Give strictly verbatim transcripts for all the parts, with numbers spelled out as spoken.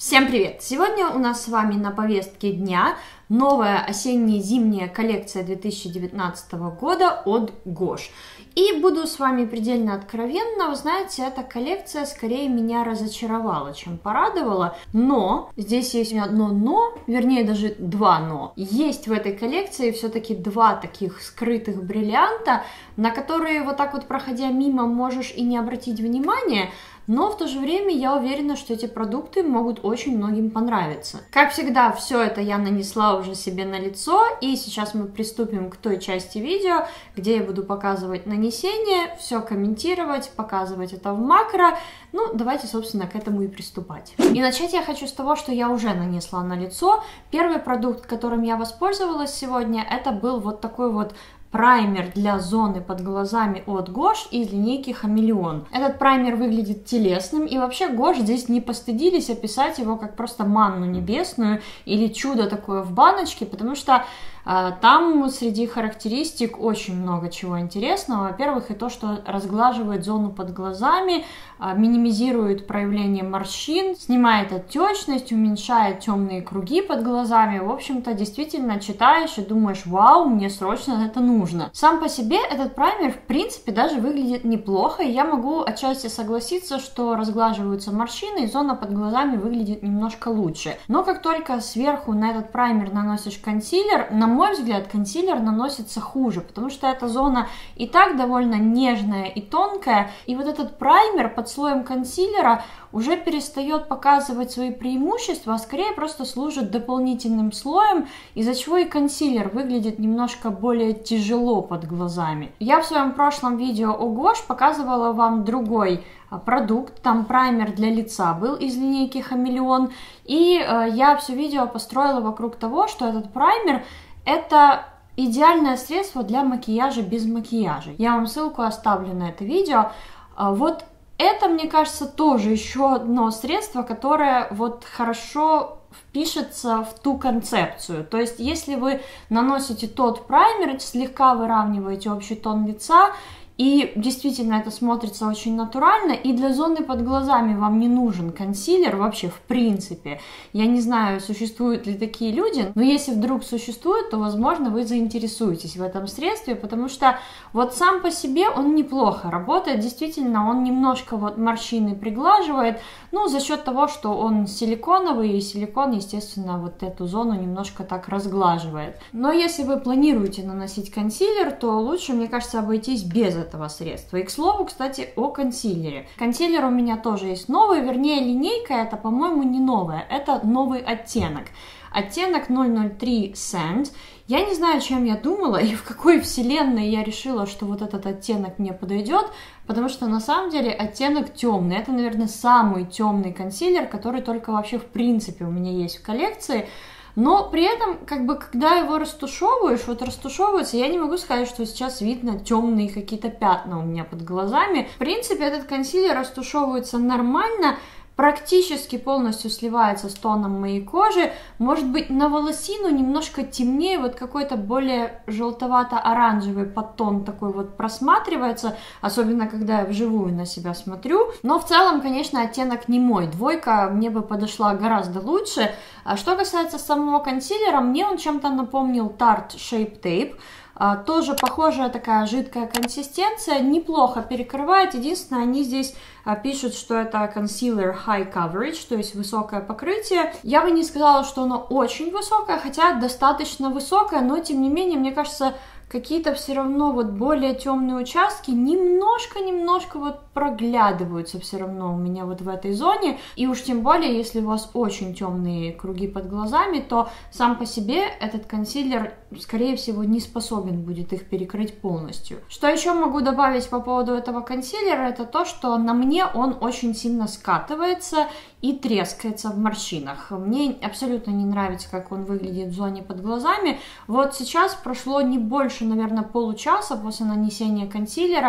Всем привет! Сегодня у нас с вами на повестке дня новая осенне-зимняя коллекция две тысячи девятнадцатого года от Гош. И буду с вами предельно откровенна, вы знаете, эта коллекция скорее меня разочаровала, чем порадовала, но здесь есть одно но, вернее даже два но. Есть в этой коллекции все-таки два таких скрытых бриллианта, на которые вот так вот проходя мимо можешь и не обратить внимания, но в то же время я уверена, что эти продукты могут очень многим понравиться. Как всегда, все это я нанесла уже себе на лицо, и сейчас мы приступим к той части видео, где я буду показывать нанесение, все комментировать, показывать это в макро. Ну, давайте, собственно, к этому и приступать. И начать я хочу с того, что я уже нанесла на лицо. Первый продукт, которым я воспользовалась сегодня, это был вот такой вот праймер для зоны под глазами от Гош из линейки Хамелеон. Этот праймер выглядит телесным, и вообще Гош здесь не постыдились описать его как просто манну небесную или чудо такое в баночке, потому что э, там среди характеристик очень много чего интересного. Во-первых, и то, что разглаживает зону под глазами, э, минимизирует проявление морщин, снимает отечность, уменьшает темные круги под глазами. В общем-то, действительно читаешь и думаешь: вау, мне срочно это нужно. Нужно. Сам по себе этот праймер, в принципе, даже выглядит неплохо, и я могу отчасти согласиться, что разглаживаются морщины, и зона под глазами выглядит немножко лучше. Но как только сверху на этот праймер наносишь консилер, на мой взгляд, консилер наносится хуже, потому что эта зона и так довольно нежная и тонкая, и вот этот праймер под слоем консилера уже перестает показывать свои преимущества, а скорее просто служит дополнительным слоем, из-за чего и консилер выглядит немножко более тяжело под глазами. Я в своем прошлом видео о Гош показывала вам другой продукт, там праймер для лица был из линейки Хамелеон, и э, я все видео построила вокруг того, что этот праймер это идеальное средство для макияжа без макияжа. Я вам ссылку оставлю на это видео. Вот это, мне кажется, тоже еще одно средство, которое вот хорошо впишется в ту концепцию. То есть, если вы наносите тот праймер, слегка выравниваете общий тон лица, и действительно это смотрится очень натурально, и для зоны под глазами вам не нужен консилер вообще в принципе. Я не знаю, существуют ли такие люди, но если вдруг существует, то, возможно, вы заинтересуетесь в этом средстве, потому что вот сам по себе он неплохо работает, действительно, он немножко вот морщины приглаживает, ну, за счет того, что он силиконовый, и силикон, естественно, вот эту зону немножко так разглаживает. Но если вы планируете наносить консилер, то лучше, мне кажется, обойтись без этого. этого средства. И, к слову, кстати, о консилере. Консилер у меня тоже есть новый, вернее, линейка это, по-моему, не новая, это новый оттенок. Оттенок ноль ноль три Sand. Я не знаю, чем я думала и в какой вселенной я решила, что вот этот оттенок мне подойдет, потому что на самом деле оттенок темный. Это, наверное, самый темный консилер, который только вообще в принципе у меня есть в коллекции. Но при этом, как бы, когда его растушевываешь, вот растушевывается, я не могу сказать, что сейчас видно темные какие-то пятна у меня под глазами. В принципе, этот консилер растушевывается нормально, практически полностью сливается с тоном моей кожи. Может быть, на волосину немножко темнее, вот какой-то более желтовато-оранжевый подтон такой вот просматривается, особенно когда я вживую на себя смотрю. Но в целом, конечно, оттенок не мой. Двойка мне бы подошла гораздо лучше. А что касается самого консилера, мне он чем-то напомнил Tarte Shape Tape. Uh, тоже похожая такая жидкая консистенция, неплохо перекрывает. Единственное, они здесь uh, пишут, что это concealer high coverage, то есть высокое покрытие. Я бы не сказала, что оно очень высокое, хотя достаточно высокое, но тем не менее, мне кажется, какие-то все равно вот более темные участки немножко-немножко вот проглядываются все равно у меня вот в этой зоне. И уж тем более, если у вас очень темные круги под глазами, то сам по себе этот консилер, скорее всего, не способен будет их перекрыть полностью. Что еще могу добавить по поводу этого консилера, это то, что на мне он очень сильно скатывается и трескается в морщинах. Мне абсолютно не нравится, как он выглядит в зоне под глазами. Вот сейчас прошло не больше, наверное, получаса после нанесения консилера,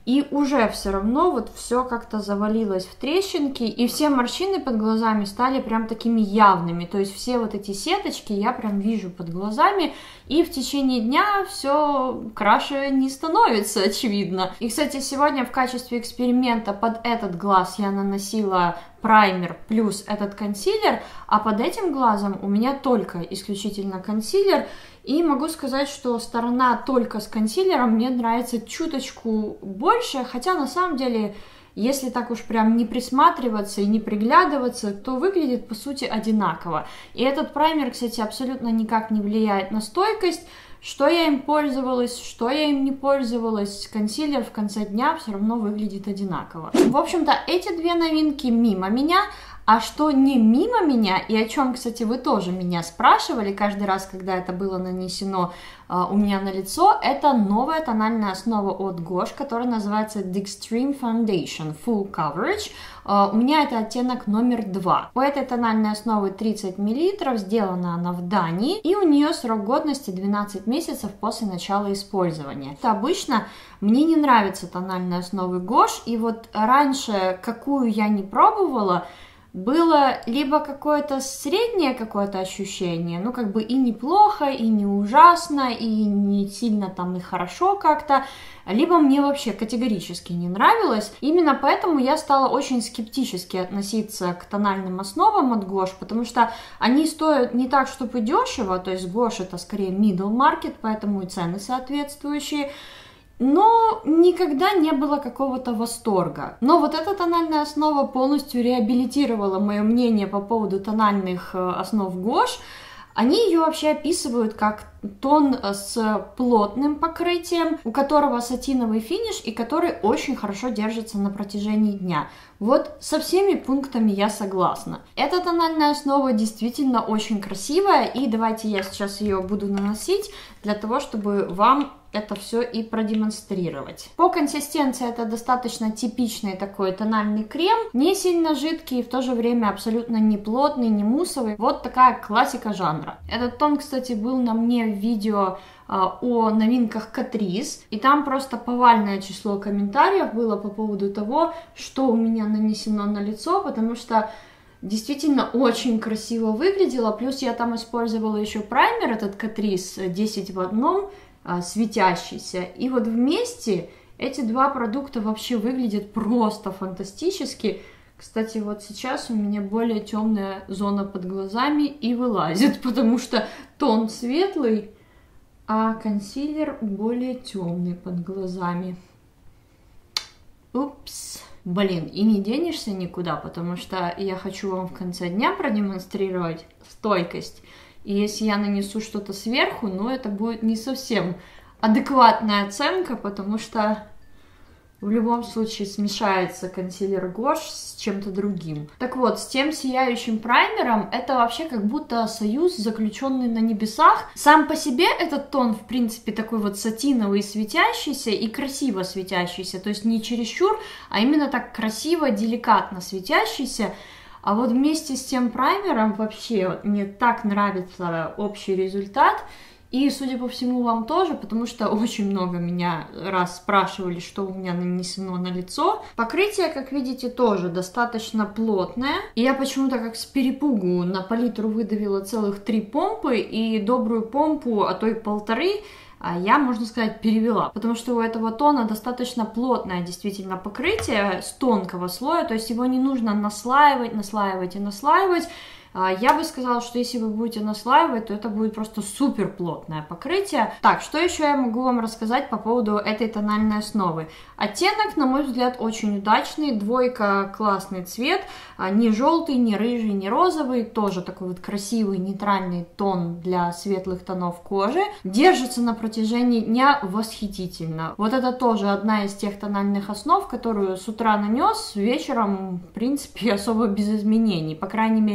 и уже все равно вот все как-то завалилось в трещинки, и все морщины под глазами стали прям такими явными, то есть все вот эти сеточки я прям вижу под глазами, и в течение дня все краше не становится, очевидно. И, кстати, сегодня в качестве эксперимента под этот глаз я наносила праймер плюс этот консилер, а под этим глазом у меня только исключительно консилер. И могу сказать, что сторона только с консилером мне нравится чуточку больше, хотя на самом деле, если так уж прям не присматриваться и не приглядываться, то выглядит по сути одинаково. И этот праймер, кстати, абсолютно никак не влияет на стойкость. Что я им пользовалась, что я им не пользовалась, консилер в конце дня все равно выглядит одинаково. В общем-то, эти две новинки мимо меня. А что не мимо меня, и о чем, кстати, вы тоже меня спрашивали каждый раз, когда это было нанесено э, у меня на лицо, это новая тональная основа от Гош, которая называется The Extreme Foundation Full Coverage. Э, у меня это оттенок номер два. У этой тональной основы тридцать миллилитров, сделана она в Дании, и у нее срок годности двенадцать месяцев после начала использования. Это обычно мне не нравятся тональные основы Гош, и вот раньше, какую я не пробовала, было либо какое-то среднее какое-то ощущение, ну как бы и неплохо, и не ужасно, и не сильно там и хорошо как-то, либо мне вообще категорически не нравилось. Именно поэтому я стала очень скептически относиться к тональным основам от Гош, потому что они стоят не так, чтобы дешево, то есть Гош это скорее middle market, поэтому и цены соответствующие. Но никогда не было какого-то восторга. Но вот эта тональная основа полностью реабилитировала мое мнение по поводу тональных основ Гош. Они ее вообще описывают как тон с плотным покрытием, у которого сатиновый финиш и который очень хорошо держится на протяжении дня. Вот со всеми пунктами я согласна. Эта тональная основа действительно очень красивая, и давайте я сейчас ее буду наносить для того, чтобы вам это все и продемонстрировать. По консистенции это достаточно типичный такой тональный крем, не сильно жидкий и в то же время абсолютно не плотный, не муссовый. Вот такая классика жанра. Этот тон, кстати, был на мне в видео о новинках Catrice, и там просто повальное число комментариев было по поводу того, что у меня нанесено на лицо, потому что действительно очень красиво выглядело, плюс я там использовала еще праймер, этот Catrice десять в одном, светящийся, и вот вместе эти два продукта вообще выглядят просто фантастически. Кстати, вот сейчас у меня более темная зона под глазами и вылазит, потому что тон светлый, а консилер более темный под глазами. Упс. Блин, и не денешься никуда, потому что я хочу вам в конце дня продемонстрировать стойкость. И если я нанесу что-то сверху, ну это будет не совсем адекватная оценка, потому что в любом случае смешается консилер Гош с чем-то другим. Так вот, с тем сияющим праймером это вообще как будто союз, заключенный на небесах. Сам по себе этот тон, в принципе, такой вот сатиновый, светящийся и красиво светящийся. То есть не чересчур, а именно так красиво, деликатно светящийся. А вот вместе с тем праймером вообще вот, мне так нравится общий результат. И, судя по всему, вам тоже, потому что очень много меня раз спрашивали, что у меня нанесено на лицо. Покрытие, как видите, тоже достаточно плотное. И я почему-то как с перепугу на палитру выдавила целых три помпы, и добрую помпу, а то и полторы, я, можно сказать, перевела, потому что у этого тона достаточно плотное действительно покрытие с тонкого слоя, то есть его не нужно наслаивать, наслаивать и наслаивать. Я бы сказала, что если вы будете наслаивать, то это будет просто супер плотное покрытие. Так, что еще я могу вам рассказать по поводу этой тональной основы? Оттенок, на мой взгляд, очень удачный, двойка, классный цвет, не желтый, не рыжий, не розовый, тоже такой вот красивый нейтральный тон для светлых тонов кожи. Держится на протяжении дня восхитительно. Вот это тоже одна из тех тональных основ, которую с утра нанес, вечером, в принципе, особо без изменений, по крайней мере,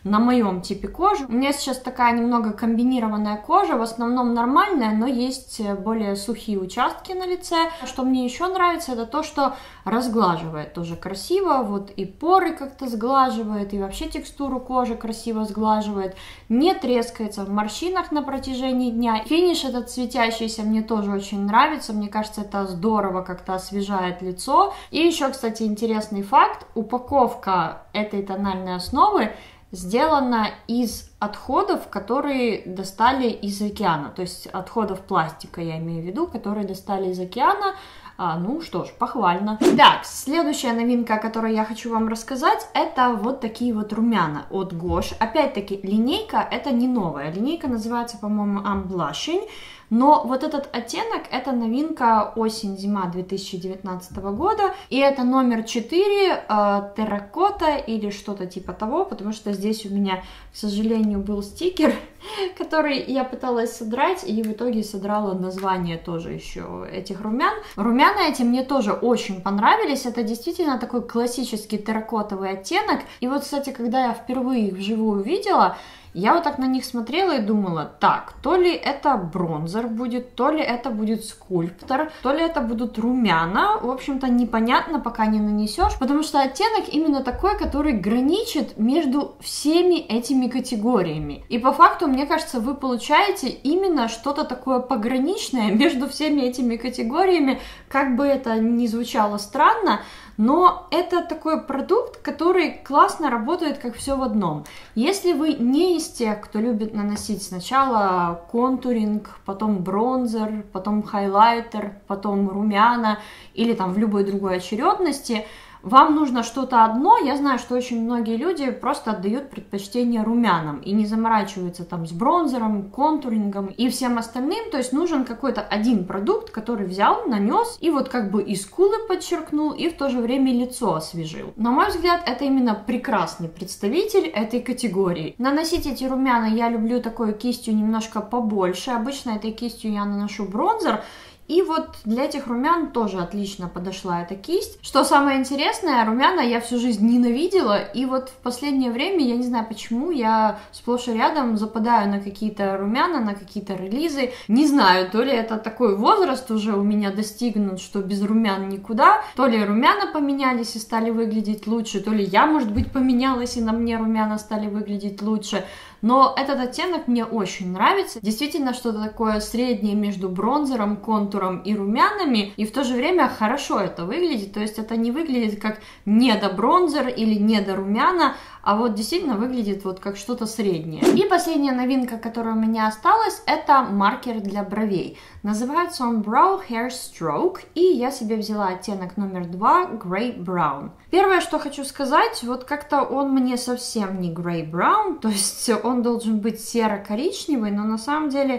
на моем типе кожи. У меня сейчас такая немного комбинированная кожа, в основном нормальная, но есть более сухие участки на лице. Что мне еще нравится, это то, что разглаживает тоже красиво, вот и поры как-то сглаживает, и вообще текстуру кожи красиво сглаживает, не трескается в морщинах на протяжении дня. Финиш этот светящийся мне тоже очень нравится, мне кажется, это здорово как-то освежает лицо. И еще, кстати, интересный факт, упаковка этой тональной основы сделана из отходов, которые достали из океана, то есть отходов пластика, я имею в виду, которые достали из океана. А, ну что ж, похвально. Так, следующая новинка, о которой я хочу вам рассказать, это вот такие вот румяна от Гош. Опять-таки, линейка это не новая, линейка называется, по-моему, I'm Blushing. Но вот этот оттенок это новинка осень-зима две тысячи девятнадцатого года, и это номер четыре, э, терракота или что-то типа того, потому что здесь у меня, к сожалению, был стикер, который я пыталась содрать, и в итоге содрала название тоже еще этих румян. Румяна эти мне тоже очень понравились, это действительно такой классический терракотовый оттенок, и вот, кстати, когда я впервые их вживую видела, я вот так на них смотрела и думала, так, то ли это бронзер будет, то ли это будет скульптор, то ли это будут румяна, в общем-то непонятно, пока не нанесешь, потому что оттенок именно такой, который граничит между всеми этими категориями. И по факту, мне кажется, вы получаете именно что-то такое пограничное между всеми этими категориями, как бы это ни звучало странно, но это такой продукт, который классно работает как все в одном. Если вы не из тех, кто любит наносить сначала контуринг, потом бронзер, потом хайлайтер, потом румяна или там в любой другой очередности, вам нужно что-то одно, я знаю, что очень многие люди просто отдают предпочтение румянам и не заморачиваются там с бронзером, контурингом и всем остальным, то есть нужен какой-то один продукт, который взял, нанес и вот как бы и скулы подчеркнул, и в то же время лицо освежил. На мой взгляд, это именно прекрасный представитель этой категории. Наносить эти румяна я люблю такой кистью немножко побольше, обычно этой кистью я наношу бронзер. И вот для этих румян тоже отлично подошла эта кисть. Что самое интересное, румяна я всю жизнь ненавидела, и вот в последнее время, я не знаю почему, я сплошь и рядом западаю на какие-то румяна, на какие-то релизы. Не знаю, то ли это такой возраст уже у меня достигнут, что без румян никуда, то ли румяна поменялись и стали выглядеть лучше, то ли я, может быть, поменялась и на мне румяна стали выглядеть лучше. Но этот оттенок мне очень нравится. Действительно, что-то такое среднее между бронзером, контуром и румянами. И в то же время хорошо это выглядит. То есть это не выглядит как недобронзер или недорумяна, а вот действительно выглядит вот как что-то среднее. И последняя новинка, которая у меня осталась, это маркер для бровей. Называется он Brow Hair Stroke, и я себе взяла оттенок номер два Grey Brown. Первое, что хочу сказать, вот как-то он мне совсем не Grey Brown, то есть он должен быть серо-коричневый, но на самом деле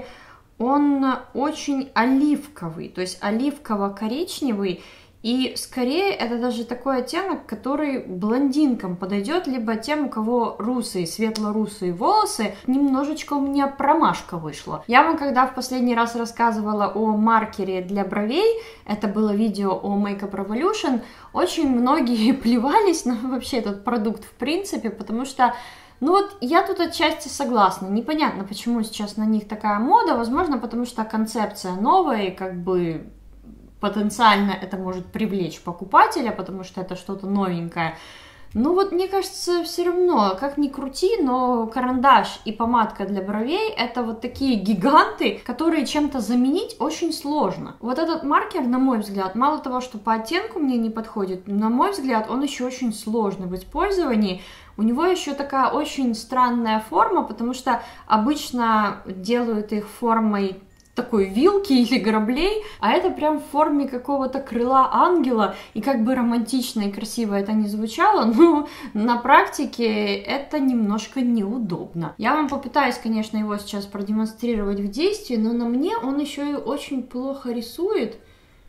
он очень оливковый, то есть оливково-коричневый. И скорее это даже такой оттенок, который блондинкам подойдет, либо тем, у кого русые, светло-русые волосы. Немножечко у меня промашка вышла. Я вам когда в последний раз рассказывала о маркере для бровей, это было видео о Makeup Revolution, очень многие плевались на вообще этот продукт в принципе, потому что ну вот я тут отчасти согласна. Непонятно, почему сейчас на них такая мода. Возможно, потому что концепция новая и как бы потенциально это может привлечь покупателя, потому что это что-то новенькое. Ну вот, мне кажется, все равно, как ни крути, но карандаш и помадка для бровей это вот такие гиганты, которые чем-то заменить очень сложно. Вот этот маркер, на мой взгляд, мало того, что по оттенку мне не подходит, на мой взгляд, он еще очень сложный в использовании. У него еще такая очень странная форма, потому что обычно делают их формой такой вилки или граблей, а это прям в форме какого-то крыла ангела, и как бы романтично и красиво это не звучало, но на практике это немножко неудобно. Я вам попытаюсь, конечно, его сейчас продемонстрировать в действии, но на мне он еще и очень плохо рисует.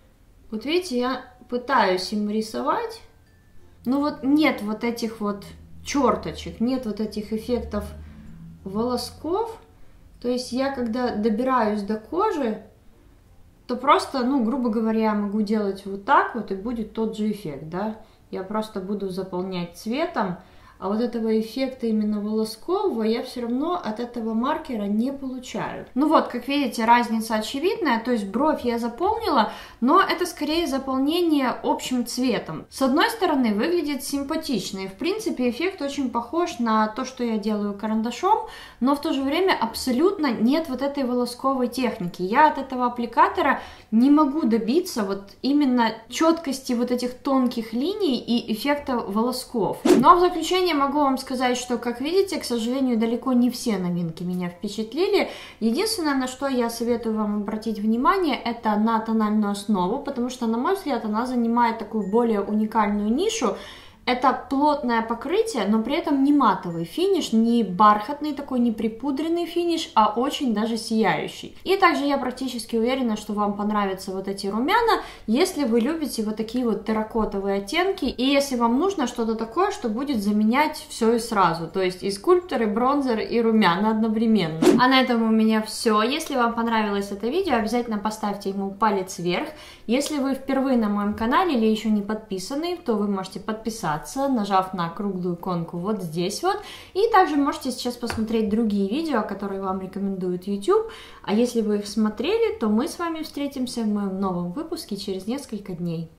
Вот видите, я пытаюсь им рисовать, но вот нет вот этих вот черточек, нет вот этих эффектов волосков. То есть я, когда добираюсь до кожи, то просто, ну, грубо говоря, могу делать вот так вот, и будет тот же эффект, да. Я просто буду заполнять цветом, а вот этого эффекта именно волоскового я все равно от этого маркера не получаю. Ну вот, как видите, разница очевидная, то есть бровь я заполнила, но это скорее заполнение общим цветом. С одной стороны, выглядит симпатично, и в принципе эффект очень похож на то, что я делаю карандашом, но в то же время абсолютно нет вот этой волосковой техники. Я от этого аппликатора не могу добиться вот именно четкости вот этих тонких линий и эффекта волосков. Но в заключение могу вам сказать, что, как видите, к сожалению, далеко не все новинки меня впечатлили. Единственное, на что я советую вам обратить внимание, это на тональную основу, потому что, на мой взгляд, она занимает такую более уникальную нишу. Это плотное покрытие, но при этом не матовый финиш, не бархатный такой, не припудренный финиш, а очень даже сияющий. И также я практически уверена, что вам понравятся вот эти румяна, если вы любите вот такие вот терракотовые оттенки, и если вам нужно что-то такое, что будет заменять все и сразу, то есть и скульптор, и бронзер, и румяна одновременно. А на этом у меня все. Если вам понравилось это видео, обязательно поставьте ему палец вверх. Если вы впервые на моем канале или еще не подписаны, то вы можете подписаться, нажав на круглую иконку вот здесь вот. И также можете сейчас посмотреть другие видео, которые вам рекомендует YouTube. А если вы их смотрели, то мы с вами встретимся в моем новом выпуске через несколько дней.